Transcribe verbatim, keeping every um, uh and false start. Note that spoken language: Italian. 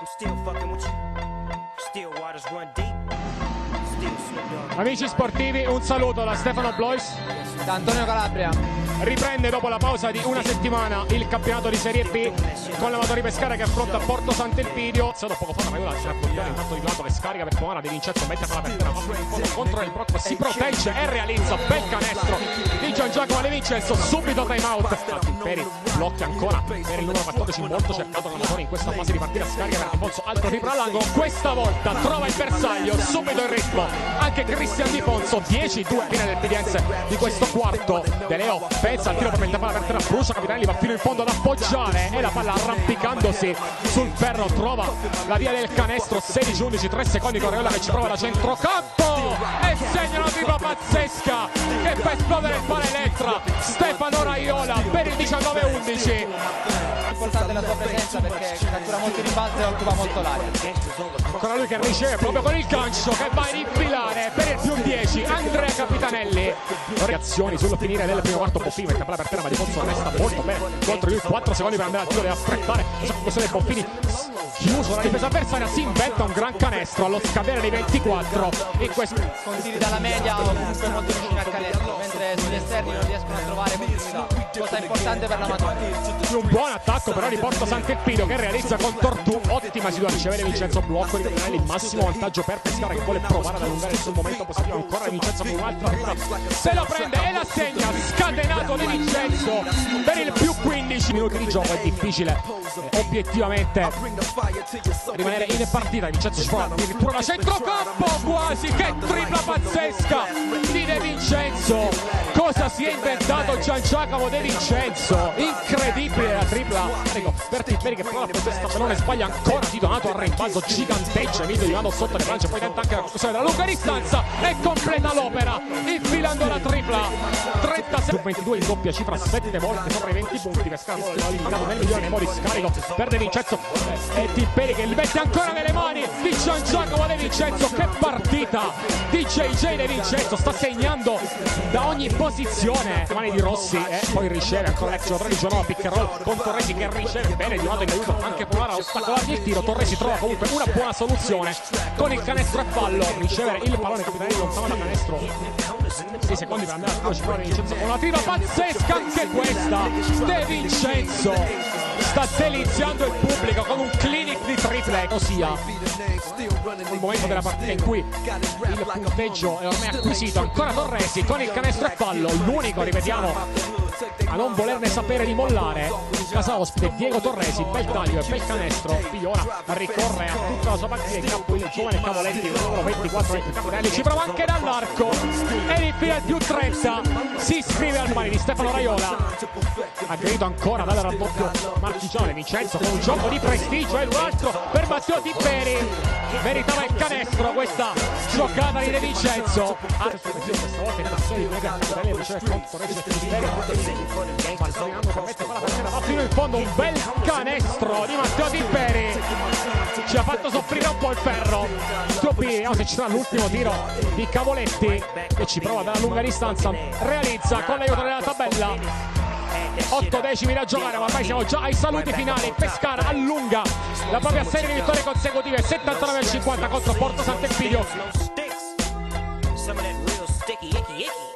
Amici sportivi, un saluto da Stefano Blois, da Antonio Calabria. Riprende dopo la pausa di una settimana il campionato di Serie B con l'Amatori Pescara che affronta Porto Sant'Elpidio. È stato poco fa la Raiola, si raccontiamo intanto di lato che scarica per Pomara, De Vincenzo mette palla per terra, fa un fondo contro il Procco, si protegge e realizza bel canestro di Gian Giacomo De Vincenzo, subito time out. Peri blocca ancora per il numero quattordici, molto cercato l'Amatori in questa fase di partita, scarica per Alfonso, altro triplo all'angolo, questa volta trova il bersaglio, subito il ritmo anche Cristian Di Fonso. Dieci due fine del P D S di questo quarto. De Leo pensa al tiro per mettere palla per terra, brucia, Capitanelli va fino in fondo ad appoggiare e la palla arrampicandosi sul ferro trova la via del canestro. Sedici undici, tre secondi con Raiola che ci prova da centrocampo e segna una tripla pazzesca che fa esplodere il palo Elettra. Stefano Raiola per il diciannove undici. Importante la sua presenza perché cattura molti rimbalzi e occupa molto l'area. Ancora lui che riceve proprio con il gancio che va a infilare per il più dieci Andrea Capitanelli. Reazioni sul finire del primo quarto, Boffini mette palla per terra ma Di Fonso resta molto bene contro lui, quattro secondi per andare al tiro, deve affrettare la conclusione dei Boffini, chiuso la difesa avversaria, si inventa un gran canestro allo scadere dei ventiquattro in questo. Con tiri dalla media o comunque molto vicini al canestro, mentre sugli esterni non riescono a trovare continuità, cosa importante per l'Amatori. Un buon attacco però di Porto Sant'Elpidio che realizza con Tortù, ottima situazione, riceve De Vincenzo, blocco di Capitanelli, massimo vantaggio per Pescara che vuole provare ad allungare il suo momento positivo, ancora De Vincenzo con un'altra tripla, se lo prende e la segna, scatenato De Vincenzo per il più quindici minuti di gioco. È difficile eh, obiettivamente rimanere in partita. De Vincenzo ci prova addirittura da centrocampo, quasi, che tripla pazzesca di De Vincenzo, cosa si è inventato Gian Giacomo De Vincenzo, incredibile la tripla per Tipperi che prova per questa pallone, sbaglia ancora, Di Donato al rimbalzo, giganteggia Emilio Di Donato sotto le planche, poi tenta anche la conclusione dalla lunga distanza e completa l'opera infilando la tripla. trentasei ventidue in doppia cifra, sette volte sopra i venti punti. Pescara l'ha limitato nel migliore dei modi, scarico per De Vincenzo e Tipperi che li mette ancora nelle mani di Gian Giacomo De Vincenzo. Che partita di J J De Vincenzo, sta segnando da ogni posizione, le mani di Rossi e poi riceve ancora l'ex giocatore di Genova, pick and roll con Torresi che riceve bene, Di Donato in aiuto anche provare a ostacolargli il tiro. Torresi trova comunque una buona soluzione con il canestro e fallo, ricevere il pallone Capitanelli lontano dal canestro, sei secondi per andare a tiro, ci prova De Vincenzo con una tripla pazzesca anche questa. De Vincenzo sta deliziando il pubblico con un clinic di triple, ossia il momento della partita in cui il punteggio è ormai acquisito. Ancora Torresi con il canestro e fallo, l'unico, ripetiamo, a non volerne sapere di mollare. Casa ospite Diego Torresi, bel taglio e bel canestro. Pigliona ricorre a tutta la sua partita in campo il giovane Cavoletti, il numero ventiquattro del Capitanelli, ci prova anche dall'arco e infine il più trenta, si iscrive al mani di Stefano Raiola, aggredito ancora dal raddoppio marchigiano De Vincenzo con un gioco di prestigio e l'altro per Matteo Tipperi, meritava il canestro questa giocata di De Vincenzo. Questa volta in tazione di Mega Capitanelli riceve contro Torresi e Tipperi, va fino in fondo, un bel canestro di Matteo Tipperi, ci ha fatto soffrire un po' il ferro. Vediamo se ci sarà l'ultimo tiro di Cavoletti che ci prova dalla lunga distanza, realizza con l'aiuto della tabella. Otto decimi da giocare, ma ormai siamo già ai saluti finali. Pescara allunga la propria serie di vittorie consecutive, settantanove a cinquanta contro Porto Sant'Elpidio.